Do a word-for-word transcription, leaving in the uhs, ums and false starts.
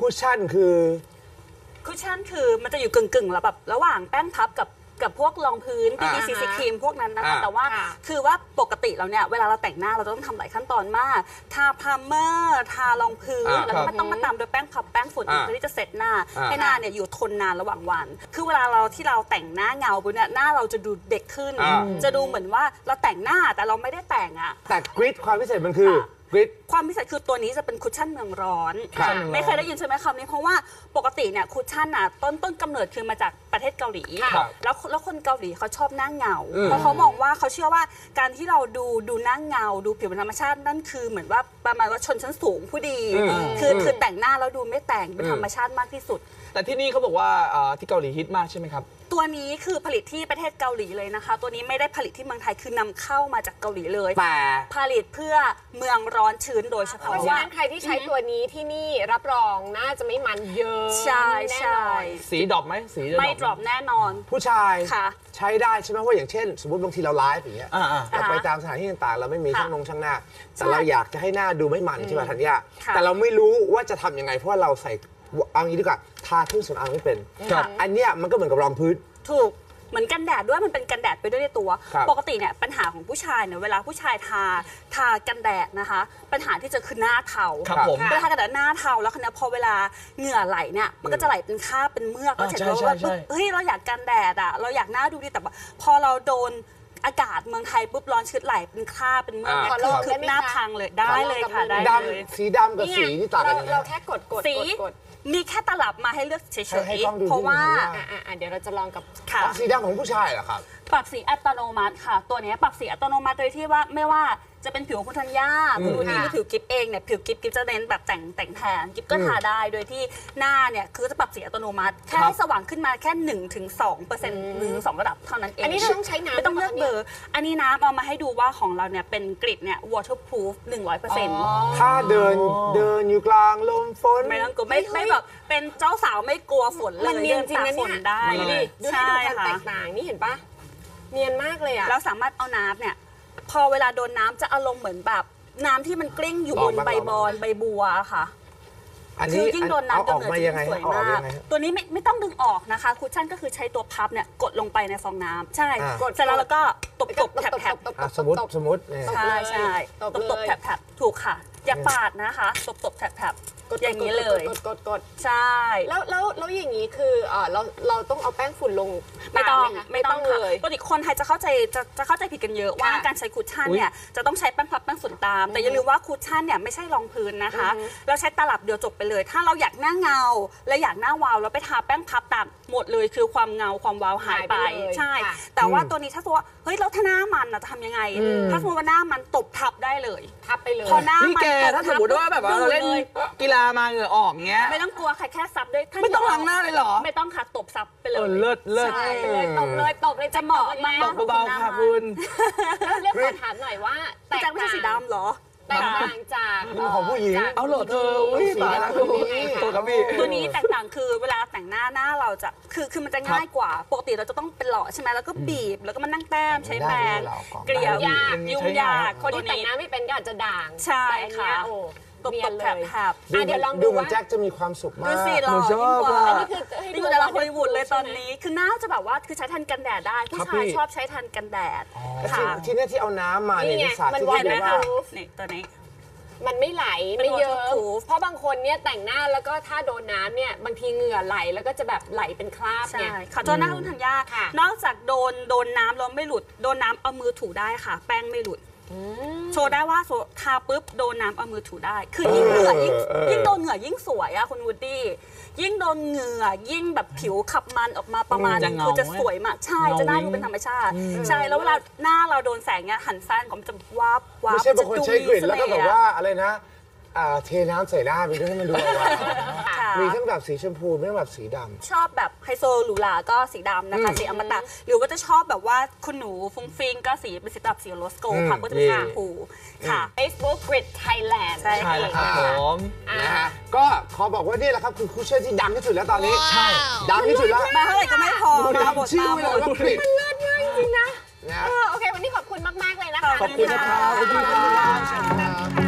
คุชชั่นคือคุชชั่นคือมันจะอยู่กึ่งๆแล้วแบบระหว่างแป้งพับกับกับพวกรองพื้น บี บี ซี ซี ครีมพวกนั้นนะคะแต่ว่าคือว่าปกติเราเนี่ยเวลาเราแต่งหน้าเราต้องทำหลายขั้นตอนมากทาพรามเมอร์ทารองพื้นแล้วก็มันต้องมาตามด้วยแป้งพับแป้งฝุ่นเพื่อที่จะเซตหน้าให้หน้าเนี่ยอยู่ทนนานระหว่างวันคือเวลาเราที่เราแต่งหน้าเงาปุ๊บเนี่ยหน้าเราจะดูเด็กขึ้นจะดูเหมือนว่าเราแต่งหน้าแต่เราไม่ได้แต่งอะแต่กริดความพิเศษมันคือความพิเศษคือตัวนี้จะเป็นคุชชั่นเมืองร้อนไม่เคยได้ยินใช่ไหมคำนี้เพราะว่าปกติเนี่ยคุชชั่นอ่ะต้นต้นกำเนิดคือมาจากประเทศเกาหลีแล้วแล้วคนเกาหลีเขาชอบหน้าเงาเพราะเขามองว่าเขาเชื่อว่าการที่เราดูดูหน้าเงาดูผิวธรรมชาตินั่นคือเหมือนว่าประมาณว่าชนชั้นสูงผู้ดีคือคือแต่งหน้าแล้วดูไม่แต่งเป็นธรรมชาติมากที่สุดแต่ที่นี่เขาบอกว่าที่เกาหลีฮิตมากใช่ไหมครับตัวนี้คือผลิตที่ประเทศเกาหลีเลยนะคะตัวนี้ไม่ได้ผลิตที่เมืองไทยคือนำเข้ามาจากเกาหลีเลยแต่ผลิตเพื่อเมืองร้อนชื้นโดยเฉพาะเพราะฉะนั้นใครที่ใช้ตัวนี้ที่นี่รับรองน่าจะไม่มันเยอะใช่ใช่สีดรอปไหมสีไม่ดรอปแน่นอนผู้ชายใช้ได้ใช่ไหมว่าอย่างเช่นสมมติบางทีเราไลฟ์อย่างเงี้ยเราไปตามสถานที่ต่างๆเราไม่มีช่างนงช่างหน้าแต่เราอยากจะให้หน้าดูไม่มันใช่ไหมธัญญาแต่เราไม่รู้ว่าจะทำยังไงเพราะว่าเราใส่เอางี้ดีกว่าทาเครื่องสำอางไม่เป็นอันเนี้ยมันก็เหมือนกับรองพื้นถูกเหมือนกันแดดด้วยมันเป็นกันแดดไปด้วยในตัวปกติเนี่ยปัญหาของผู้ชายเนี่ยเวลาผู้ชายทาทากันแดดนะคะปัญหาที่จะคือหน้าเทาเวลาทากันแดดหน้าเทาแล้วเนี่ยพอเวลาเหงื่อไหลเนี่ยมันก็จะไหลเป็นคราบเป็นเมือกแล้วเสร็จแล้วว่าเฮ้ยเราอยากกันแดดอ่ะเราอยากหน้าดูดีแต่พอเราโดนอากาศเมืองไทยปุ๊บร้อนชื้นไหลเป็นคราบเป็นเมือกคือคือหน้าพังเลยได้เลยค่ะได้เลยสีดำกับสีนี่ต่างกันเราแค่กดกดสีมีแค่ตลับมาให้เลือกเฉยๆเพราะว่าเดี๋ยวเราจะลองกับสีดำของผู้ชายเหรอครับปรับสีอัตโนมัติค่ะตัวนี้ปรับสีอัตโนมัติโดยที่ว่าไม่ว่าจะเป็นผิวของคุณธัญญาคุณวุ้นนี่หรือผิวกิ๊บเองเนี่ยผิวกิ๊บกิ๊บจะเน้นแบบแต่งแต่งแทนกิ๊บก็ทาได้โดยที่หน้าเนี่ยคือจะปรับสีอัตโนมัติแค่ให้สว่างขึ้นมาแค่หนึ่งถึงสองเปอร์เซ็นต์หรือสองระดับเท่านั้นเองอันนี้ต้องใช้น้ำไม่ต้องเลือกเบอร์อันนี้น้ำเอามาให้ดูว่าของเราเนี่ยเป็นกริดเนี่ย waterproof หนึ่งร้อยเปอร์เซ็นต์ถ้าเดินเดินอยู่กลางลมฝนไม่ต้องกลัวไม่ไม่แบบเป็นเจ้าสาวไม่กลัวฝนเลยเนียนจริงนะเนี่ยได้ดูให้ดูความแตกต่างนี่เห็นปะเนียนมากเลยอ่ะแล้วสามารถเอาน้ำเนี่ยพอเวลาโดนน้ำจะอารมณ์เหมือนแบบน้ำที่มันกลิ้งอยู่บนใบบอนใบบัวค่ะคือยิ่งโดนน้ำจนเหนือจะสวยมากตัวนี้ไม่ไม่ต้องดึงออกนะคะคุชชั่นก็คือใช้ตัวพับเนี่ยกดลงไปในฟองน้ำใช่กดเสร็จแล้วแล้วก็ตบตบแผลบสมมติสมมติใช่ใช่ตบตบแผลบถูกค่ะอย่าปาดนะคะตบตบแผลบอย่างนี้เลยกดกดกดใช่แล้วแล้วแล้วอย่างนี้คือเออเราเราต้องเอาแป้งฝุ่นลงไม่ต้องไม่ต้องเลยปกติคนไทยจะเข้าใจจะจะเข้าใจผิดกันเยอะว่าการใช้คุชชั่นเนี่ยจะต้องใช้แป้งพับแป้งฝุ่นตามแต่อย่าลืมว่าคุชชั่นเนี่ยไม่ใช่รองพื้นนะคะเราใช้ตลับเดียวจบไปเลยถ้าเราอยากหน้าเงาและอยากหน้าวาวแล้วไปทาแป้งพับตามหมดเลยคือความเงาความวาวหายไปใช่แต่ว่าตัวนี้ถ้าสมมติว่าเฮ้ยเราถ้าหน้ามันจะทำยังไงถ้าสมมติว่าหน้ามันตบทับได้เลยทับไปเลยพอหน้ามันถ้าสมมติว่าแบบว่าเราเล่นกีฬามาเหงื่อออกเงี้ยไม่ต้องกลัวใครแค่ซับด้วยไม่ต้องล้างหน้าเลยเหรอไม่ต้องค่ะตบซับไปเลยเลิศเลิศเลยตบเลยตบเลยจะเหมาะมากตบเบาๆค่ะคุณแล้วเรียกขอถามหน่อยว่าแตกต่างสีดำเหรอแตกต่างจากของผู้หญิงเอาเหรอเธอตายแล้วตัวกับพี่ตัวนี้แตกต่างคือเวลาแต่งหน้าหน้าเราจะคือคือมันจะง่ายกว่าปกติเราจะต้องเป็นหล่อใช่ไหมแล้วก็บีบแล้วก็มานั่งแต้มใช้แปรงเกลี่ยยุ่งยากคนที่แต่งหน้าไม่เป็นก็อาจจะด่างใช่ค่ะตบตบแผลบเดี๋ยวลองดูว่าแจ็คจะมีความสุขมากดูสิหล่อยิ่งกว่าอันนี้คือนี่คือดาราฮอลลีวูดเลยตอนนี้คือหน้าจะแบบว่าคือใช้ทันกันแดดได้ผู้ชายชอบใช้ทันกันแดดค่ะที่นี่ที่เอาน้ำมาเนี่ยสาธิตให้ดูว่านี่ตัวนี้มันไม่ไหลไม่เยอะเพราะบางคนเนี่ยแต่งหน้าแล้วก็ถ้าโดนน้ำเนี่ยบางทีเหงื่อไหลแล้วก็จะแบบไหลเป็นคราบเนี่ยขอโทษนะคุณธัญญานอกจากโดนโดนน้ำแล้วไม่หลุดโดนน้ำเอามือถูได้ค่ะแป้งไม่หลุดโชว์ได้ว่าทาปุ๊บโดนน้ำเอามือถูได้คือยิ่งเหงื่อยิ่งยิ่งโดนเหงื่อยิ่งสวยอะคุณวูดดี้ยิ่งโดนเหงื่อยิ่งแบบผิวขับมันออกมาประมาณคือจะสวยมากใช่จะหน้าดูเป็นธรรมชาติใช่แล้วเวลาหน้าเราโดนแสงเนี่ยหันซ้ายของมันจะวับวับไม่ใช่บางคนใช้กลิ่นแล้วก็แบบว่าอะไรนะเทน้ำใส่หน้าไปด้วยให้มันดูอะไรมีทั้งแบบสีชมพูมีทั้งแบบสีดำชอบแบบไฮโซหรูหราก็สีดำนะคะสีอมตะหรือว่าจะชอบแบบว่าคุณหนูฟุ้งฟิงก็สีเป็นสีแบบสีโรสโกลด์ค่ะก็จะเป็นสีชมพูค่ะ Facebook Grid Thailand ใช่ครับผมนะฮะก็ขอบอกว่านี่แหละครับคือคุชชั่นที่ดังที่สุดแล้วตอนนี้ใช่ดังที่สุดแล้วมาเท่าไหร่ก็ไม่พอมาหมดชื่อเลยว่ากริดมันเลิศมากจริงนะโอเควันนี้ขอบคุณมากๆเลยนะคะขอบคุณนะครับ